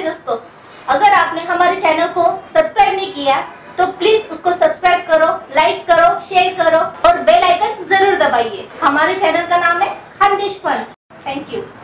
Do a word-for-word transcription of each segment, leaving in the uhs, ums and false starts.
नमस्ते दोस्तों, अगर आपने हमारे चैनल को सब्सक्राइब नहीं किया तो प्लीज उसको सब्सक्राइब करो, लाइक करो, शेयर करो और बेल आइकन जरूर दबाइए। हमारे चैनल का नाम है खानदेश फन। Thank you.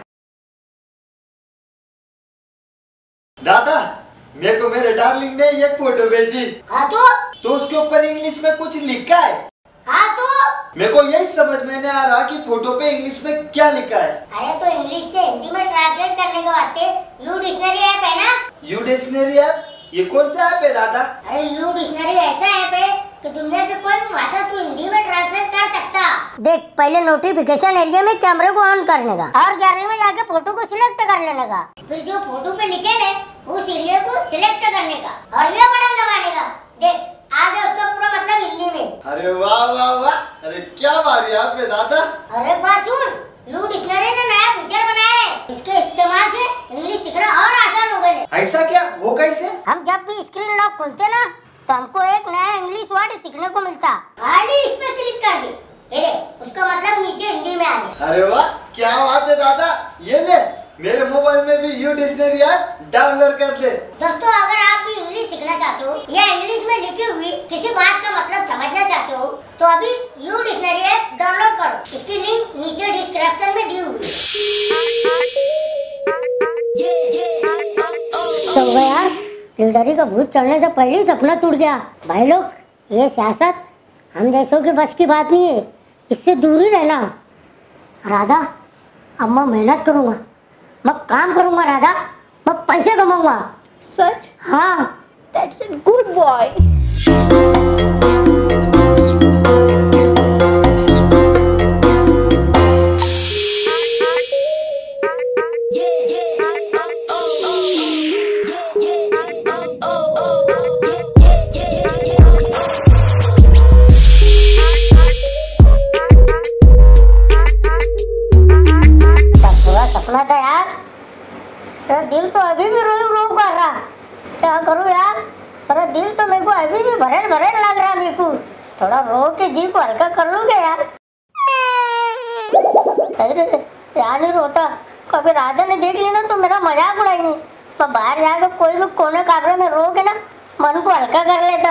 दादा, मेरे को मेरे डार्लिंग ने एक फोटो भेजी। हाँ तो तो उसके ऊपर इंग्लिश में कुछ लिखा है। हाँ तो मेरे को यही समझ में नहीं आ रहा कि फोटो पे इंग्लिश में क्या लिखा है। अरे तो इंग्लिश से हिंदी में ट्रांसलेट करने के वास्ते यू डिक्शनरी ऐप है ना। U dictionary app? ये कौन सा ऐप है दादा? अरे यू डिक्शनरी ऐसा ऐप है कि दुनिया के कोई भी भाषा तू हिंदी में ट्रांसलेट कर सकता। देख, पहले नोटिफिकेशन एरिया में कैमरे को ऑन करने का और गैलरी में जाके फोटो को सिलेक्ट कर लेने का। फिर जो फोटो पे लिखे ने उस एरिया को सिलेक्ट करने का और ये बटन दबाने का। देख, आ गया उसका पूरा मतलब हिंदी में। अरे वाह वाह वाह, अरे क्या मारी आपने दादा। अरे बात सुन, यू डिक्शनरी ने नया फीचर बनाया है। इसके इस्तेमाल से इंग्लिश सीखना और आसान हो गया। ऐसा क्या? वो कैसे? हम जब भी स्क्रीन लॉक खोलते ना तो हमको एक नया इंग्लिश वर्ड सीखने को मिलता। खाली इस पे क्लिक कर दे, ये ले, उसका मतलब नीचे हिंदी में आ गया। अरे वाह, क्या बात है दादा। ये ले, मेरे मोबाइल में भी यू डिक्शनरी ऐप डाउनलोड कर ले। दोस्तों, अगर आप भी इंग्लिश सीखना चाहते हो या इंग्लिश में लिखी हुई किसी बात का मतलब समझना चाहते हो तो अभी यू डिक्शनरी ऐप डाउनलोड करो। इसकी लिंक नीचे डिस्क्रिप्शन में दी हुई है। तो यार, लीडरी का भूत चढ़ने से पहले ही सपना टूट गया। भाई लोग, ये सियासत हम देशों की बस की बात नहीं है, इससे दूर ही रहना। राधा, अब मैं मेहनत करूँगा, मैं काम करूँगा राधा, मैं पैसे कमाऊँगा। सच? हाँ, दैट्स अ गुड बॉय। सपना था यार, मेरा दिल तो अभी भी रोई रो कर रहा। क्या करूँ यार, मेरा दिल तो मेरे को अभी भी भरे भरे लग रहा। मेरे को थोड़ा रो के जी को हल्का कर लूँगा यार। अरे यार, नहीं रोता। कभी राधा ने देख ली ना तो मेरा मजाक उड़ाई नहीं। मैं बाहर जाकर कोई भी कोने काबरे में रो के ना मन को हल्का कर लेता।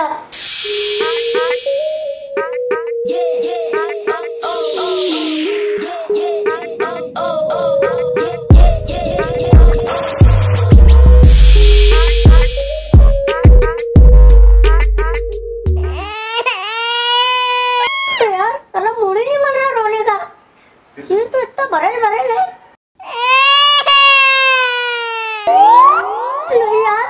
तो इतना भरे भरे ले यार।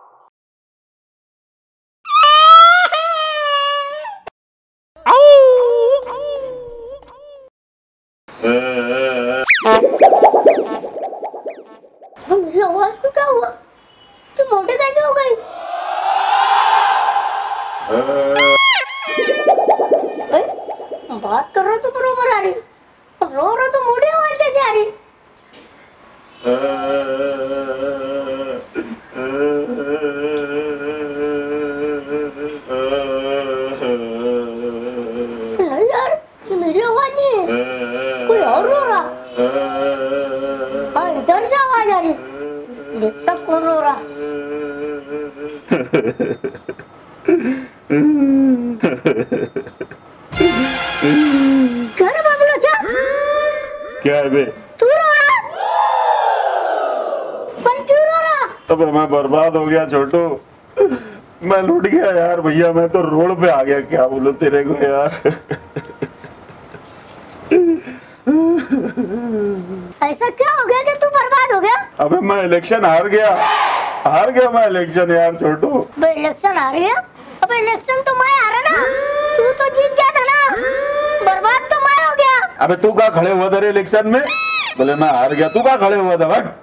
तो मेरी आवाज को क्या हुआ? तुम मोटे कैसे हो गई? बात कर रहा तो बरोबर आ रही, रो रो तो मोटी आवाज कैसे आ रही? नहीं यार, ये मेरी आवाज नहीं है, कोई और रो रहा। हाँ, इधर से आवाज आ रही। देखता कौन रो रहा। क्या रे बाबू लोचा? क्या है बे? तू रो रहा? पर क्यों रो रहा? अब मैं बर्बाद हो गया छोटू, मैं लूट गया यार भैया, मैं तो रोड पे आ गया। क्या बोलूं तेरे को यार। ऐसा क्या हो गया कि तू बर्बाद हो गया? अबे मैं इलेक्शन हार गया, हार गया मैं इलेक्शन यार छोटू। बे इलेक्शन हार गया? अबे इलेक्शन तो मैं हारा ना, तू तो जीत गया था ना, बर्बाद तो मैं हो गया। अबे तू कहाँ खड़े हुआ था रे इलेक्शन में? बोले मैं हार गया, तू कहाँ खड़े हुआ था? भाग।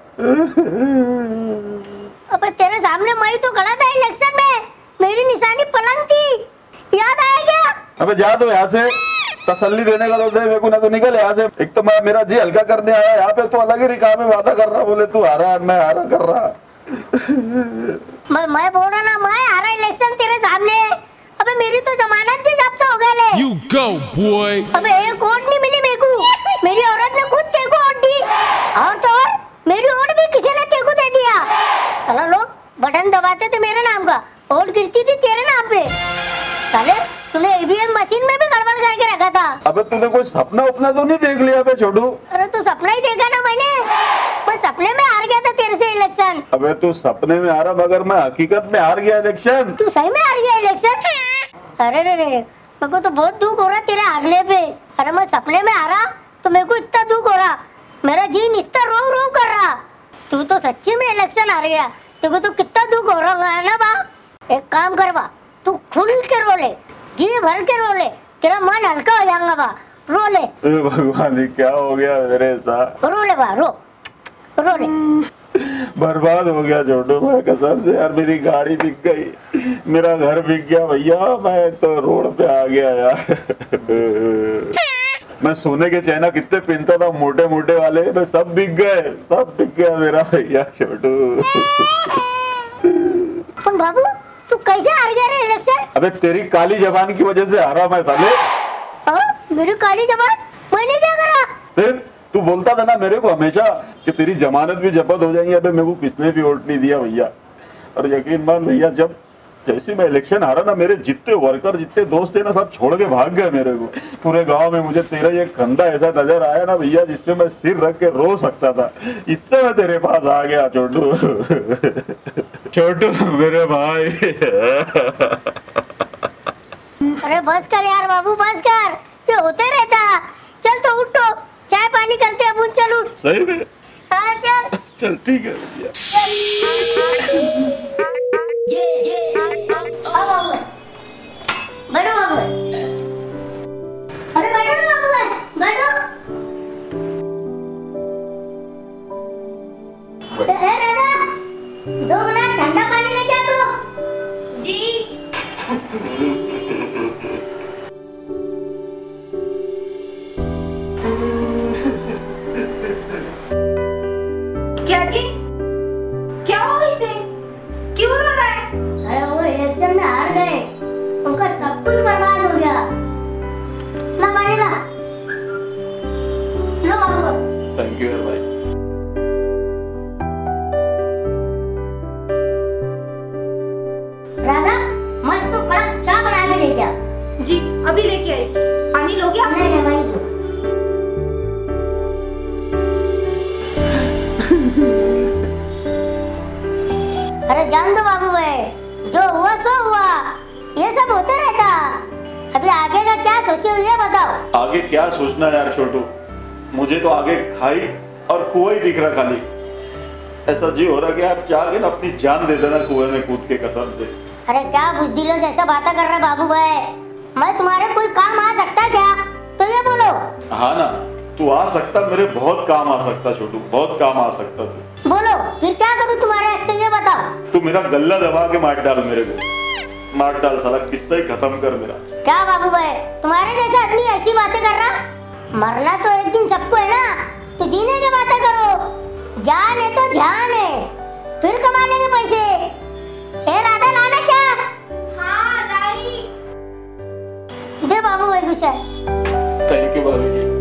अबे तेरे सामने मैं तो खड़ा था इलेक्शन में, मेरी निशानी पलंग थी, याद आया क्या? अबे जा तो यहाँ से, तसल्ली देने का तो दे मेरे को, ना तो निकल यहाँ से। एक तो मैं मेरा जी हल्का करने आया, यहाँ पे तो अलग ही रिकाम में वादा कर रहा, बोले तू हारा मैं हारा कर रहा। मैं मैं बोल रहा ना, मैं हारा इलेक्शन तेरे सामने। अबे मेरी तो जमानत भी जब्त हो गई ले। You go, boy. अबे एक वोट नहीं मिली मेरे को, मेरी औरत ने खुद तेरे को वोट दी, और तो और मेरी वोट भी किसी ने तेरे को दे दिया। साला लो बटन दबाते थे मेरे नाम का, वोट गिरती थी तेरे नाम पे। साले तूने ईवीएम मशीन में भी गड़बड़ करके रखा था। अबे तूने कोई सपना उपना तो नहीं देख लिया बे छोटू? अरे तू सपना ही देखा ना मैंने, मैं सपने में हार गया था तेरे से इलेक्शन। अबे तू सपने में हारा मगर मैं हकीकत में हार गया इलेक्शन। तू सही में हार गया इलेक्शन? अरे रे रे मेरे को तो बहुत दुख हो रहा तेरे हारने पे। अरे मैं सपने में हारा तो मेरे को इतना दुख हो रहा, मेरा जी निस्ता रो रो कर रहा। तू तो सच्ची में इलेक्शन हार गया, तेरे को तो कितना दुख हो रहा है ना बा। एक काम कर बा, तू खुल के रो ले, जी भर के रो ले, तेरा मन हल्का हो जाएगा बा। रो ले। भगवान ये क्या हो गया मेरे साथ? रो ले बा, रो रो ले। बर्बाद हो गया छोटू मैं कसम से यार। मेरी गाड़ी बिक गई, मेरा घर बिक गया भैया, मैं तो रोड पे आ गया यार। मैं सोने के चैना कितने पहनता था मोटे मोटे वाले, मैं सब बिक गए, सब बिक गया मेरा भैया छोटू। पण बाबू तू कैसे हार गया रे इलेक्शन? अबे तेरी काली जबान की वजह से हारा मैं साले। हाँ, मेरी काली जबान? मैंने क्या करा? फिर तू बोलता था ना मेरे को हमेशा कि तेरी जमानत भी जब्त हो जाएंगी। अबे मेरे को किसने भी वोट नहीं दिया भैया। और यकीन मान भैया, जब जैसे मैं इलेक्शन हारा ना, मेरे जितने वर्कर जितने दोस्त थे ना सब छोड़ के भाग गए मेरे को। पूरे गांव में मुझे तेरा ये कंधा ऐसा नजर आया ना भैया जिसमें मैं सिर रख के रो सकता था, इससे मैं तेरे पास आ गया छोटू। छोटू मेरे भाई। अरे बस कर यार बाबू, बस कर, ये होते रहता। चल तो उठो, चाय पानी करते हैं अपन, चल उठ। सही में? हाँ चल चल ठीक है भैया। बैठो बाबू। अरे बैठो ना बाबू, बैठो। ए दादा, दो गिलास ठंडा पानी लेके आ दो। जी। क्या जी? क्या हुआ इसे? क्यों रो रहा है? अरे वो इलेक्शन में हार गए, उनका सब कुछ बर्बाद हो गया। ला पानी ला। लो बाबू। थैंक यू भाई। राधा मस्त बड़ा चाय बना के लेके आ। जी अभी लेके आई। पानी लोगे आप? नहीं नहीं वही दो। अरे जान दो बाबू भाई, जो हुआ सो हुआ, ये सब होते रहता। अभी आगे का क्या सोचे हुए ये बताओ। आगे क्या सोचना यार छोटू, मुझे तो आगे खाई और कुआं ही दिख रहा खाली। ऐसा जी हो रहा कि यार जाके ना अपनी जान दे देना कुएं में कूद के कसम से। अरे क्या बुजदिलों जैसा बातें कर रहे बाबू भाई, मैं तुम्हारे कोई काम आ सकता क्या? तो ये बोलो। हाँ ना, तू आ सकता, मेरे बहुत काम आ सकता छोटू, बहुत काम आ सकता तू। बोलो फिर क्या करूँ तुम्हारे हस्ते, ये बताओ। तू मेरा गल्ला दबा के मार डाल, मेरे को मार डाल साला, किस्सा ही खत्म कर मेरा। क्या बाबू भाई, तुम्हारे जैसा आदमी ऐसी बातें कर रहा? मरना तो एक दिन सबको है ना, तो जीने की बातें करो। जान है तो जान है, फिर कमा लेंगे पैसे। ए राधा लाना चाह। हाँ लाई। दे बाबू भाई कुछ है। थैंक यू भाभी जी।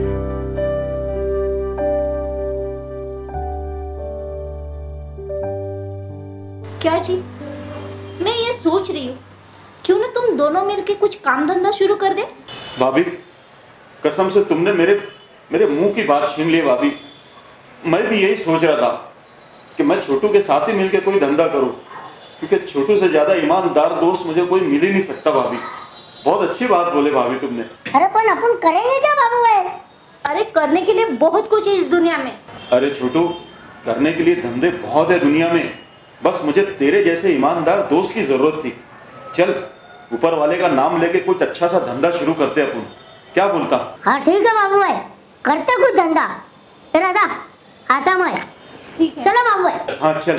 क्या जी, मैं ये सोच रही हूँ क्यों ना तुम दोनों मिलके कुछ काम धंधा शुरू कर दे। भाभी कसम से तुमने मेरे मेरे मुंह की बात छीन ली भाभी। मैं भी यही सोच रहा था कि मैं छोटू के साथ ही मिलकर कोई धंधा करूं, क्योंकि छोटू से ज्यादा ईमानदार दोस्त मुझे कोई मिल ही नहीं सकता भाभी। बहुत अच्छी बात बोले भाभी तुमने। अरे पर अपन करेंगे क्या बाबू भाई? अरे करने के लिए बहुत कुछ है इस दुनिया में। अरे छोटू, करने के लिए धंधे बहुत है दुनिया में, बस मुझे तेरे जैसे ईमानदार दोस्त की जरूरत थी। चल ऊपर वाले का नाम लेके कुछ अच्छा सा धंधा शुरू करते अपन, क्या बोलता? हाँ ठीक है बाबू भाई, करते कुछ धंधा। राधा आता मैं। ठीक है चलो बाबू भाई। हाँ चल।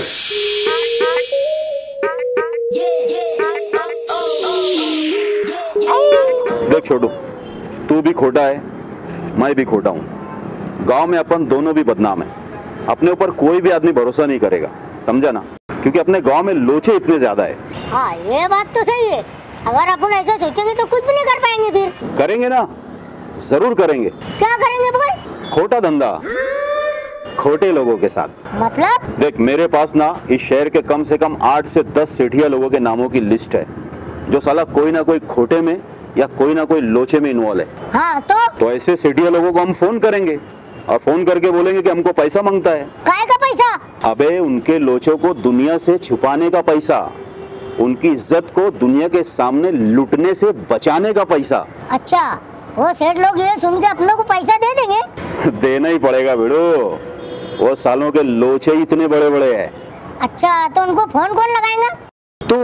देख छोटू, तू भी खोटा है, मैं भी खोटा हूँ। गांव में अपन दोनों भी बदनाम है। अपने ऊपर कोई भी आदमी भरोसा नहीं करेगा, समझा ना? क्योंकि अपने गांव में लोचे इतने ज्यादा है। हाँ ये बात तो सही है, अगर अपन ऐसा सोचेंगे तो कुछ भी नहीं कर पाएंगे। फिर करेंगे ना, जरूर करेंगे। क्या करेंगे बोल? खोटा धंधा। खोटे लोगों के साथ। मतलब? देख मेरे पास ना इस शहर के कम से कम आठ से दस सेठिया लोगों के नामों की लिस्ट है जो साला कोई ना कोई खोटे में या कोई ना कोई लोचे में इन्वॉल्व है। हाँ तो? तो ऐसे सेठिया लोगों को हम फोन करेंगे और फोन करके बोलेंगे कि हमको पैसा मांगता है। काय का पैसा? अबे उनके लोचों को दुनिया से छुपाने का पैसा, उनकी इज्जत को दुनिया के सामने लुटने से बचाने का पैसा। अच्छा, वो सेठ लोग ये सुन के अपनों को पैसा दे देंगे? देना ही पड़ेगा बेड़ो, वो सालों के लोचे इतने बड़े बड़े हैं। अच्छा, तो उनको फोन कौन लगाएगा? तू।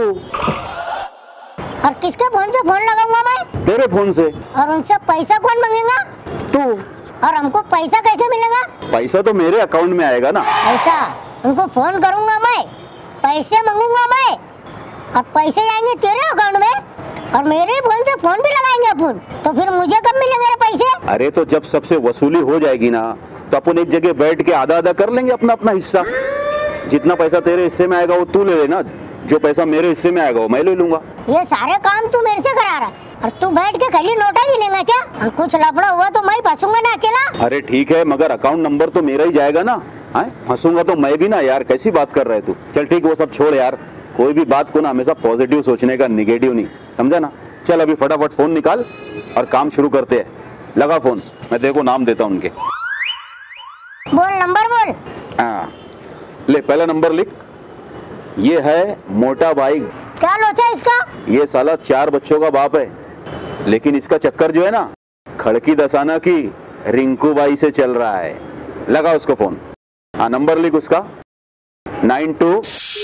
और किसके फोन से फोन लगाऊंगा मैं? तेरे फोन से। और उनसे पैसा कौन मांगेगा? तू। और हमको पैसा कैसे मिलेगा? पैसा तो मेरे अकाउंट में आएगा ना। पैसा उनको फोन करूंगा मैं, पैसे मांगूंगा मैं, और पैसे आएंगे तेरे अकाउंट में, और मेरे फोन से फोन भी लगाएंगे अपन, तो फिर मुझे कब मिलेंगे पैसे? अरे तो जब सबसे वसूली हो जाएगी ना तो अपन एक जगह बैठ के आधा आधा कर लेंगे अपना अपना हिस्सा। जितना पैसा तेरे हिस्से में आएगा वो तू ले लेना, जो पैसा मेरे हिस्से में आएगा वो मैं ले लूंगा। ये सारे काम तू मेरे से करा रहा, और तू बैठ के खाली नोटा गिनेगा क्या? और कुछ लफड़ा हुआ तो मैं फंसूंगा ना अकेला। अरे ठीक है, मगर अकाउंट नंबर तो मेरा ही जाएगा ना। फंसूंगा तो मैं भी ना यार, कैसी बात कर रहे तू। चल ठीक, वो सब छोड़ यार, कोई भी बात को ना हमेशा पॉजिटिव सोचने का, निगेटिव नहीं, समझा ना। चल अभी फटाफट फोन निकाल और काम शुरू करते हैं। लगा फोन, मैं देखो नाम देता हूँ उनके। बोल नंबर बोल। हाँ ले, पहला नंबर लिख। ये है मोटा भाई। क्या लोचा इसका? ये साला चार बच्चों का बाप है, लेकिन इसका चक्कर जो है ना खड़की दसाना की रिंकू बाई से चल रहा है। लगा उसको फोन। हाँ नंबर लिख उसका, नाइन टू।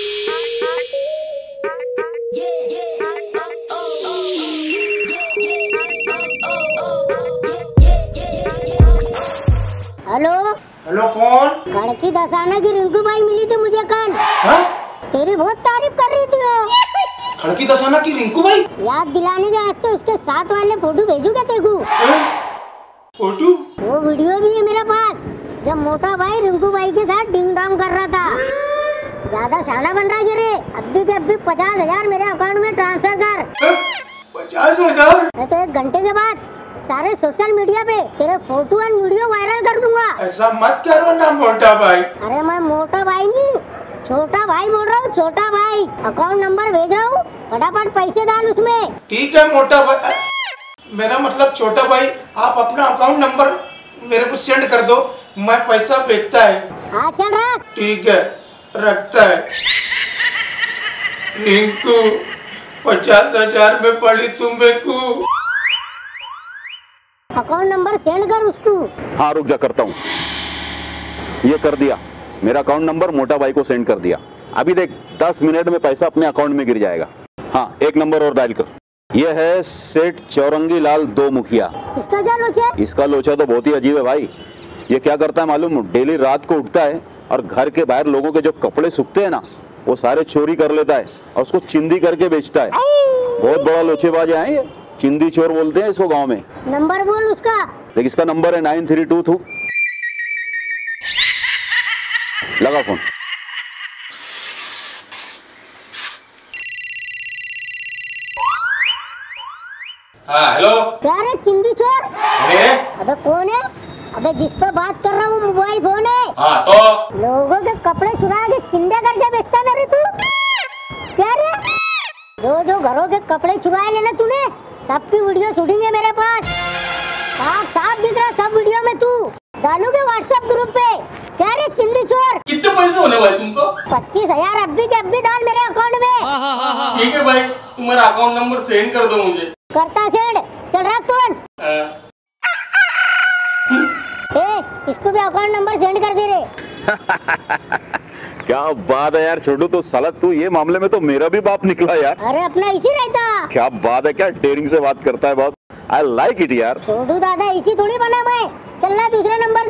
हेलो। हेलो कौन? खड़की दसाना की रिंकू बाई मिली थी मुझे कल। हाँ? तेरी बहुत तारीफ कर रही थी वो। खड़की दसाना की रिंकू बाई? याद दिलाने के आज तो उसके साथ वाले फोटो भेजूंगा तेरे को। फोटो? वो वीडियो भी है मेरे पास, जब मोटा भाई रिंकू बाई के साथ डिंग डोंग कर रहा था। ज्यादा शाना बन रहा है रे, अभी के अभी पचास हजार मेरे अकाउंट में ट्रांसफर कर। पचास हजार? मैं तो एक घंटे के बाद सारे सोशल मीडिया पे तेरे फोटो एंड वीडियो वायरल कर दूंगा। ऐसा मत करो ना मोटा भाई। अरे मैं मोटा भाई नहीं, छोटा भाई बोल रहा हूँ, छोटा भाई। अकाउंट नंबर भेज रहा हूँ, फटाफट पैसे डाल उसमें। ठीक है मोटा भाई, मेरा मतलब छोटा भाई, आप अपना अकाउंट नंबर मेरे को सेंड कर दो, मैं पैसा भेजता है। हाँ चल रख। ठीक है, रखता है। रिंकू पचास हजार में पड़ी तुम्हें को। अकाउंट नंबर सेंड कर उसको। हाँ रुक जा, करता हूँ। ये कर दिया, मेरा अकाउंट नंबर मोटा भाई को सेंड कर दिया। अभी देख दस मिनट में पैसा अपने अकाउंट में गिर जाएगा। हाँ एक नंबर और डायल कर। ये है सेठ चौरंगी लाल दो मुखिया। इसका क्या लोचा? इसका लोचा तो बहुत ही अजीब है भाई। ये क्या करता है मालूम? डेली रात को उठता है और घर के बाहर लोगों के जो कपड़े सूखते हैं ना वो सारे चोरी कर लेता है और उसको चिंदी करके बेचता है। बहुत बड़ा लोचेबाज है ये, चिंदी चोर बोलते हैं इसको गांव में। नंबर बोल उसका। देख इसका नंबर है नाइन थ्री टू टू। लगा फोन। हाँ हेलो। क्या रे चिंदी चोर? अरे अबे कौन है? अबे जिस पे बात कर रहा हूँ मोबाइल फोन है। हाँ तो लोगों के कपड़े चुरा के चिंदे करके बेचता ना रे तू? क्या रे? जो जो घरों के कपड़े चुराए लेना तूने, सबकी वीडियो शूटिंग है मेरे पास। साफ साफ दिख रहा सब वीडियो में तू। डालूंगे व्हाट्सएप ग्रुप पे। क्या रे चिंदी चोर? कितने पैसे होने भाई तुमको? पच्चीस हजार अभी के अभी डाल मेरे अकाउंट में। ठीक है भाई, तुम्हारा अकाउंट नंबर सेंड कर दो मुझे। करता सेंड। चल रख फोन। ए, इसको भी अकाउंट नंबर सेंड कर दे रे। क्या बात है यार छोटू, तो साला तू ये मामले में तो मेरा भी बाप निकला यार। अरे अपना इसी रहता। क्या बात है, क्या डेयरिंग से बात करता है बॉस। आई लाइक इट यार। छोटू दादा इसी थोड़ी बना मैं। चलना दूसरा नंबर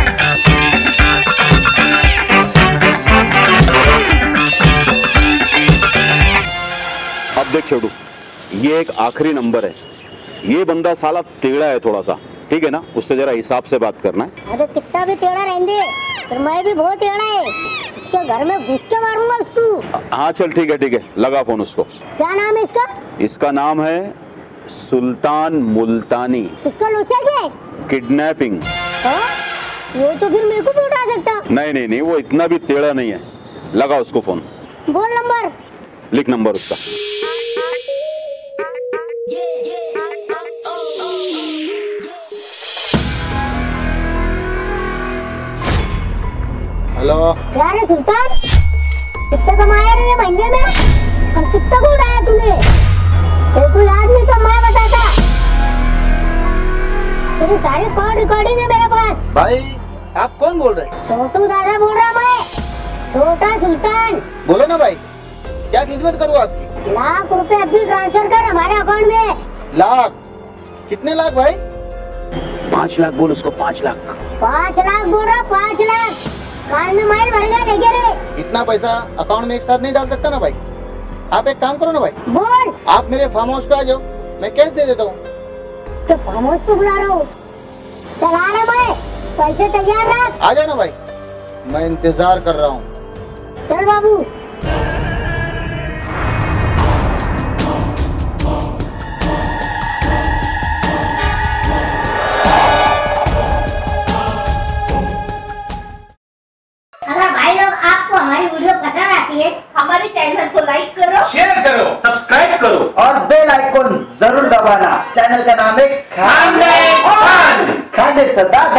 दे। ये एक आखिरी नंबर है। ये बंदा साला टेढ़ा है थोड़ा सा, ठीक है ना, उससे जरा हिसाब से बात करना है। अरे कितना भी टेढ़ा रहने, पर मैं भी बहुत टेढ़ा है, इसके घर में घुस के मारूंगा उसको। हाँ चल ठीक है ठीक है, लगा फोन उसको। क्या नाम है इसका? इसका नाम है सुल्तान मुल्तानी। इसका लोचा क्या है? किडनैपिंग। हाँ? वो तो फिर मेरे को भी उठा सकता। नहीं नहीं नहीं, वो इतना भी टेढ़ा नहीं है। लगा उसको फोन। बोल नंबर। लिख नंबर उसका। हेलो। क्या रे सुल्तान, कितना कमाया रे ये महीने में, और कितना को उड़ाया तूने? तेरे को याद नहीं तो मैं बताता। तेरी सारी कॉल रिकॉर्डिंग है मेरे पास। भाई आप कौन बोल रहे हैं? छोटू दादा बोल रहा मैं, छोटा सुल्तान। बोलो ना भाई, क्या खिदमत करूँ आपकी? लाख रुपए अभी ट्रांसफर कर हमारे अकाउंट में। लाख? कितने लाख भाई? पाँच लाख बोल उसको, पाँच लाख। पाँच लाख बोल रहा, पाँच लाख। कार में माइल भर गया लेके रे। इतना पैसा अकाउंट में एक साथ नहीं डाल सकता ना भाई। आप एक काम करो ना भाई, बोल। आप मेरे फार्म हाउस पे आ जाओ, मैं कैश दे देता हूँ। तो फार्म हाउस पे बुला रहा हूँ, चला रहा मैं, पैसे तैयार रख। आ जाना भाई, मैं इंतजार कर रहा हूँ। चल बाबू। अगर भाई लोग आपको हमारी वीडियो पसंद आती है, हमारे चैनल को लाइक करो, शेयर करो, सब्सक्राइब करो और बेल आइकॉन जरूर दबाना। चैनल का नाम है खानदेश फन। खानदेश दादा।